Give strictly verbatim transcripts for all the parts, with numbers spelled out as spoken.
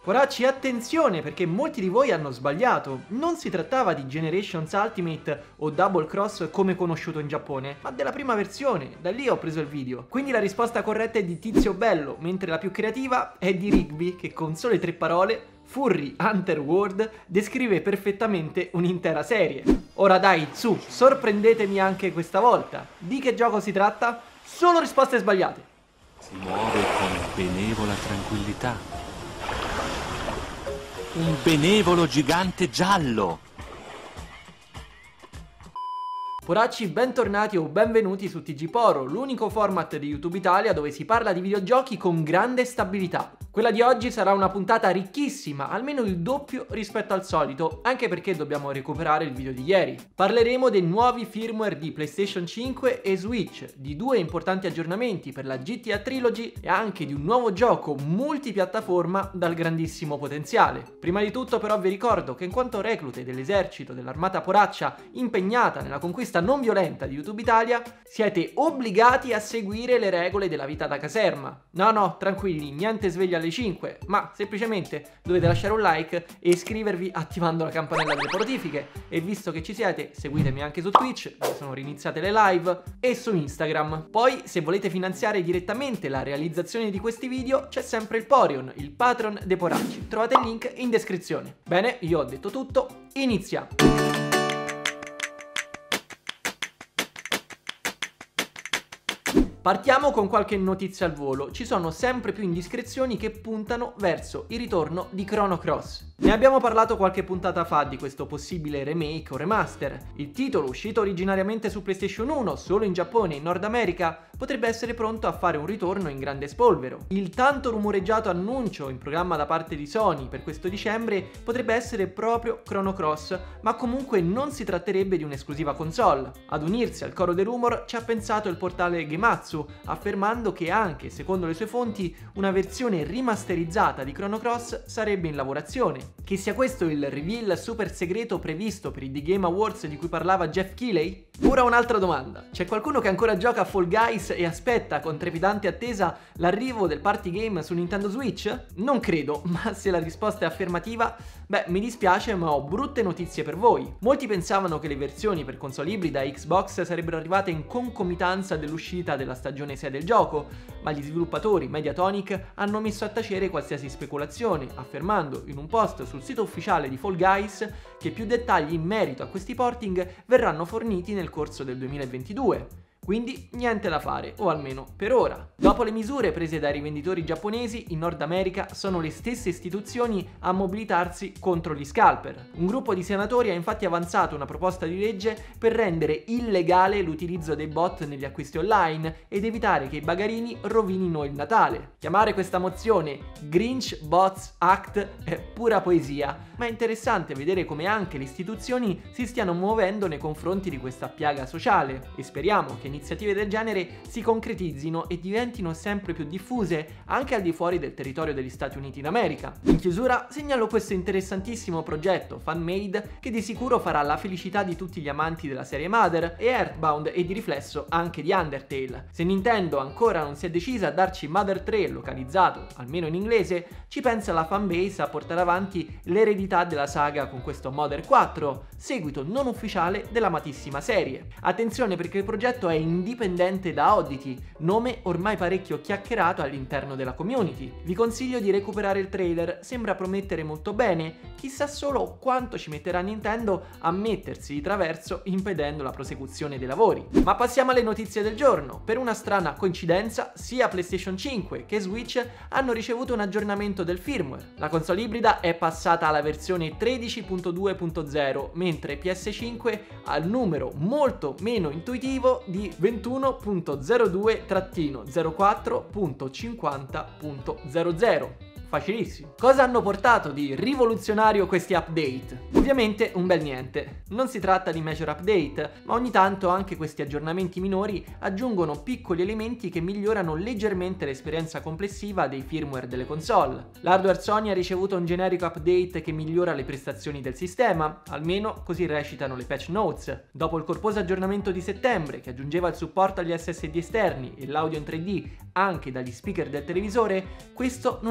Poracci, attenzione, perché molti di voi hanno sbagliato. Non si trattava di Generations Ultimate o Double Cross come conosciuto in Giappone, ma della prima versione. Da lì ho preso il video. Quindi la risposta corretta è di Tizio Bello, mentre la più creativa è di Rigby, che con sole tre parole, Furry Hunter World, descrive perfettamente un'intera serie. Ora dai, su, sorprendetemi anche questa volta. Di che gioco si tratta? Solo risposte sbagliate. Si muove con benevola tranquillità. Un benevolo gigante giallo. Poracci, bentornati o benvenuti su T G Poro, l'unico format di YouTube Italia dove si parla di videogiochi con grande stabilità. Quella di oggi sarà una puntata ricchissima, almeno il doppio rispetto al solito, anche perché dobbiamo recuperare il video di ieri. Parleremo dei nuovi firmware di PlayStation cinque e Switch, di due importanti aggiornamenti per la G T A Trilogy e anche di un nuovo gioco multipiattaforma dal grandissimo potenziale. Prima di tutto però vi ricordo che in quanto reclute dell'esercito dell'armata poraccia impegnata nella conquista non violenta di YouTube Italia, siete obbligati a seguire le regole della vita da caserma. No no, tranquilli, niente sveglia alle cinque, ma semplicemente dovete lasciare un like e iscrivervi attivando la campanella delle notifiche. E visto che ci siete, seguitemi anche su Twitch, dove sono riniziate le live, e su Instagram. Poi, se volete finanziare direttamente la realizzazione di questi video, c'è sempre il Porion, il Patreon dei Poracci. Trovate il link in descrizione. Bene, io ho detto tutto, iniziamo! Partiamo con qualche notizia al volo. Ci sono sempre più indiscrezioni che puntano verso il ritorno di Chrono Cross. Ne abbiamo parlato qualche puntata fa di questo possibile remake o remaster. Il titolo, uscito originariamente su PlayStation uno solo in Giappone e in Nord America, potrebbe essere pronto a fare un ritorno in grande spolvero. Il tanto rumoreggiato annuncio in programma da parte di Sony per questo dicembre potrebbe essere proprio Chrono Cross, ma comunque non si tratterebbe di un'esclusiva console. Ad unirsi al coro dei rumor ci ha pensato il portale Gematsu, affermando che anche secondo le sue fonti una versione rimasterizzata di Chrono Cross sarebbe in lavorazione. Che sia questo il reveal super segreto previsto per i The Game Awards di cui parlava Jeff Keighley? Ora un'altra domanda: c'è qualcuno che ancora gioca a Fall Guys e aspetta con trepidante attesa l'arrivo del party game su Nintendo Switch? Non credo, ma se la risposta è affermativa, beh, mi dispiace, ma ho brutte notizie per voi. Molti pensavano che le versioni per console ibrida e Xbox sarebbero arrivate in concomitanza dell'uscita della stagione sei del gioco, ma gli sviluppatori Mediatonic hanno messo a tacere qualsiasi speculazione, affermando in un post sul sito ufficiale di Fall Guys che più dettagli in merito a questi porting verranno forniti nel corso del duemilaventidue. Quindi niente da fare, o almeno per ora. Dopo le misure prese dai rivenditori giapponesi, in Nord America sono le stesse istituzioni a mobilitarsi contro gli scalper. Un gruppo di senatori ha infatti avanzato una proposta di legge per rendere illegale l'utilizzo dei bot negli acquisti online ed evitare che i bagarini rovinino il Natale. Chiamare questa mozione Grinch Bots Act è pura poesia, ma è interessante vedere come anche le istituzioni si stiano muovendo nei confronti di questa piaga sociale, e speriamo che iniziative del genere si concretizzino e diventino sempre più diffuse anche al di fuori del territorio degli Stati Uniti d'America. In chiusura segnalo questo interessantissimo progetto fan-made che di sicuro farà la felicità di tutti gli amanti della serie Mother e Earthbound, e di riflesso anche di Undertale. Se Nintendo ancora non si è decisa a darci Mother tre localizzato, almeno in inglese, ci pensa la fanbase a portare avanti l'eredità della saga con questo Mother quattro, seguito non ufficiale dell'amatissima serie. Attenzione, perché il progetto è indipendente da Oddity, nome ormai parecchio chiacchierato all'interno della community. Vi consiglio di recuperare il trailer, sembra promettere molto bene, chissà solo quanto ci metterà Nintendo a mettersi di traverso impedendo la prosecuzione dei lavori. Ma passiamo alle notizie del giorno. Per una strana coincidenza, sia PlayStation cinque che Switch hanno ricevuto un aggiornamento del firmware. La console ibrida è passata alla versione tredici punto due punto zero, mentre P S cinque ha il numero molto meno intuitivo di ventuno punto zero due zero quattro punto cinquanta punto zero zero. Facilissimo. Cosa hanno portato di rivoluzionario questi update? Ovviamente un bel niente. Non si tratta di major update, ma ogni tanto anche questi aggiornamenti minori aggiungono piccoli elementi che migliorano leggermente l'esperienza complessiva dei firmware delle console. L'hardware Sony ha ricevuto un generico update che migliora le prestazioni del sistema, almeno così recitano le patch notes. Dopo il corposo aggiornamento di settembre, che aggiungeva il supporto agli S S D esterni e l'audio in tre D anche dagli speaker del televisore, questo non apporta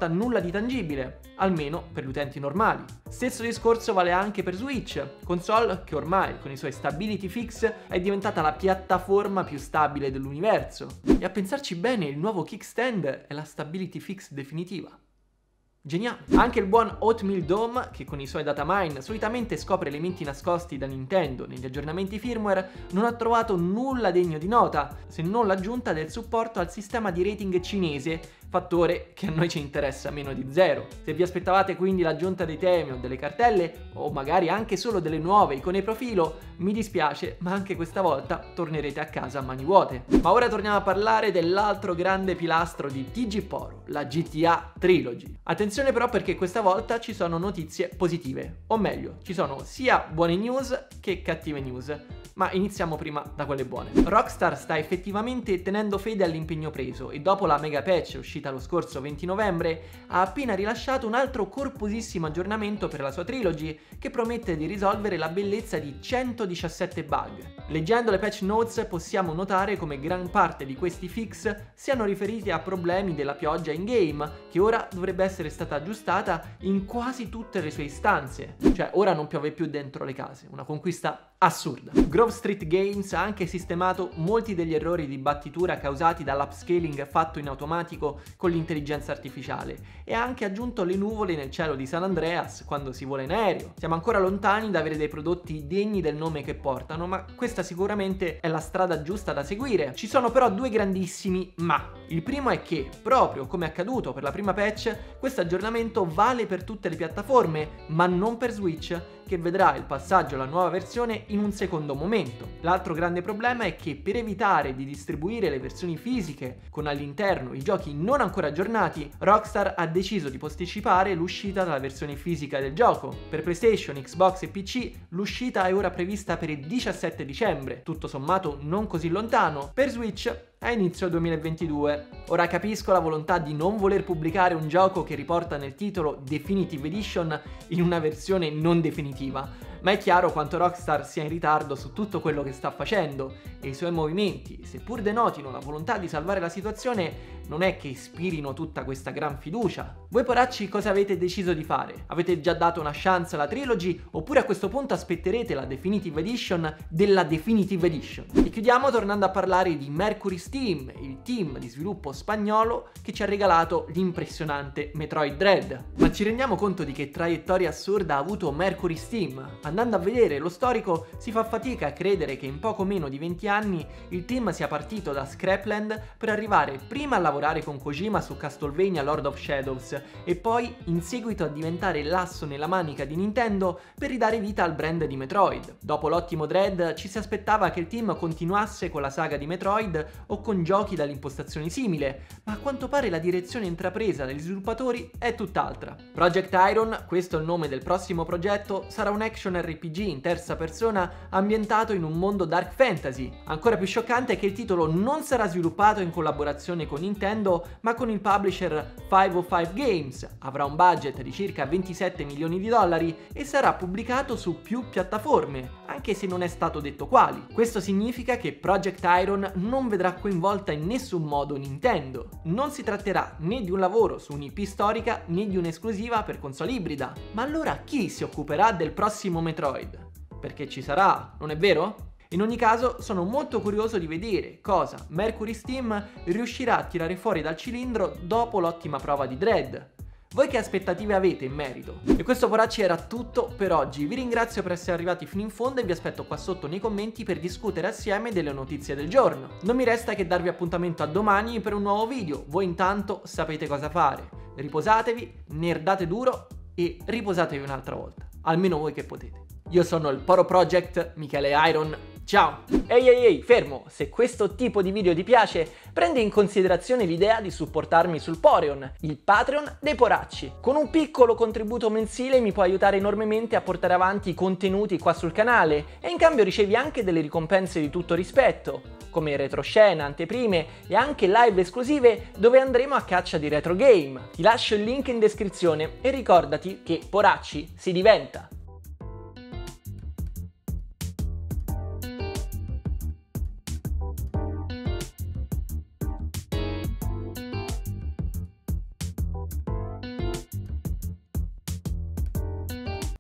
nulla di tangibile, almeno per gli utenti normali. Stesso discorso vale anche per Switch, console che ormai con i suoi stability fix è diventata la piattaforma più stabile dell'universo. E a pensarci bene, il nuovo kickstand è la stability fix definitiva. Geniale. Anche il buon Oatmeal Dome, che con i suoi datamine solitamente scopre elementi nascosti da Nintendo negli aggiornamenti firmware, non ha trovato nulla degno di nota, se non l'aggiunta del supporto al sistema di rating cinese, fattore che a noi ci interessa meno di zero. Se vi aspettavate quindi l'aggiunta dei temi o delle cartelle, o magari anche solo delle nuove icone profilo, mi dispiace, ma anche questa volta tornerete a casa a mani vuote. Ma ora torniamo a parlare dell'altro grande pilastro di T G Poro, la G T A Trilogy. Attenzione però, perché questa volta ci sono notizie positive, o meglio, ci sono sia buone news che cattive news. Ma iniziamo prima da quelle buone. Rockstar sta effettivamente tenendo fede all'impegno preso e dopo la mega patch uscita lo scorso venti novembre ha appena rilasciato un altro corposissimo aggiornamento per la sua trilogy che promette di risolvere la bellezza di centodiciassette bug. Leggendo le patch notes possiamo notare come gran parte di questi fix siano riferiti a problemi della pioggia in game, che ora dovrebbe essere stata aggiustata in quasi tutte le sue istanze. Cioè ora non piove più dentro le case, una conquista assurda. Grove Street Games ha anche sistemato molti degli errori di battitura causati dall'upscaling fatto in automatico con l'intelligenza artificiale e ha anche aggiunto le nuvole nel cielo di San Andreas quando si vola in aereo. Siamo ancora lontani da avere dei prodotti degni del nome che portano, ma questa sicuramente è la strada giusta da seguire. Ci sono però due grandissimi ma. Il primo è che, proprio come è accaduto per la prima patch, questo aggiornamento vale per tutte le piattaforme, ma non per Switch, che vedrà il passaggio alla nuova versione in un secondo momento. L'altro grande problema è che per evitare di distribuire le versioni fisiche con all'interno i giochi non ancora aggiornati, Rockstar ha deciso di posticipare l'uscita della versione fisica del gioco. Per PlayStation, Xbox e P C l'uscita è ora prevista per il diciassette dicembre, tutto sommato non così lontano. Per Switch a inizio duemilaventidue. Ora capisco la volontà di non voler pubblicare un gioco che riporta nel titolo Definitive Edition in una versione non definitiva, ma è chiaro quanto Rockstar sia in ritardo su tutto quello che sta facendo e i suoi movimenti, seppur denotino la volontà di salvare la situazione, non è che ispirino tutta questa gran fiducia. Voi poracci cosa avete deciso di fare? Avete già dato una chance alla trilogy oppure a questo punto aspetterete la Definitive Edition della Definitive Edition? E chiudiamo tornando a parlare di Mercury Steam, il team di sviluppo spagnolo che ci ha regalato l'impressionante Metroid Dread. Ma ci rendiamo conto di che traiettoria assurda ha avuto Mercury Steam? Andando a vedere lo storico si fa fatica a credere che in poco meno di venti anni il team sia partito da Scrapland per arrivare prima a lavorare con Kojima su Castlevania Lord of Shadows e poi in seguito a diventare l'asso nella manica di Nintendo per ridare vita al brand di Metroid. Dopo l'ottimo Dread ci si aspettava che il team continuasse con la saga di Metroid o con giochi dall'impostazione simile, ma a quanto pare la direzione intrapresa dagli sviluppatori è tutt'altra. Project Iron, questo è il nome del prossimo progetto, sarà un action R P G in terza persona ambientato in un mondo dark fantasy. Ancora più scioccante è che il titolo non sarà sviluppato in collaborazione con Nintendo, ma con il publisher cinquecentocinque Games, avrà un budget di circa ventisette milioni di dollari e sarà pubblicato su più piattaforme, anche se non è stato detto quali. Questo significa che Project Iron non vedrà coinvolta in nessun modo Nintendo. Non si tratterà né di un lavoro su un'I P storica né di un'esclusiva per console ibrida. Ma allora chi si occuperà del prossimo Metroid? Perché ci sarà, non è vero? In ogni caso sono molto curioso di vedere cosa Mercury Steam riuscirà a tirare fuori dal cilindro dopo l'ottima prova di Dread. Voi che aspettative avete in merito? E questo poracci era tutto per oggi, vi ringrazio per essere arrivati fino in fondo e vi aspetto qua sotto nei commenti per discutere assieme delle notizie del giorno. Non mi resta che darvi appuntamento a domani per un nuovo video, voi intanto sapete cosa fare, riposatevi, nerdate duro e riposatevi un'altra volta, almeno voi che potete. Io sono il Poro Project, Michele Iron, ciao! Ehi ehi ehi, fermo! Se questo tipo di video ti piace, prendi in considerazione l'idea di supportarmi sul Poreon, il Patreon dei poracci. Con un piccolo contributo mensile mi puoi aiutare enormemente a portare avanti i contenuti qua sul canale e in cambio ricevi anche delle ricompense di tutto rispetto, come retroscena, anteprime e anche live esclusive dove andremo a caccia di retro game. Ti lascio il link in descrizione e ricordati che poracci si diventa!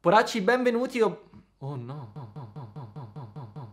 Poracci, benvenuti. Oh, oh no.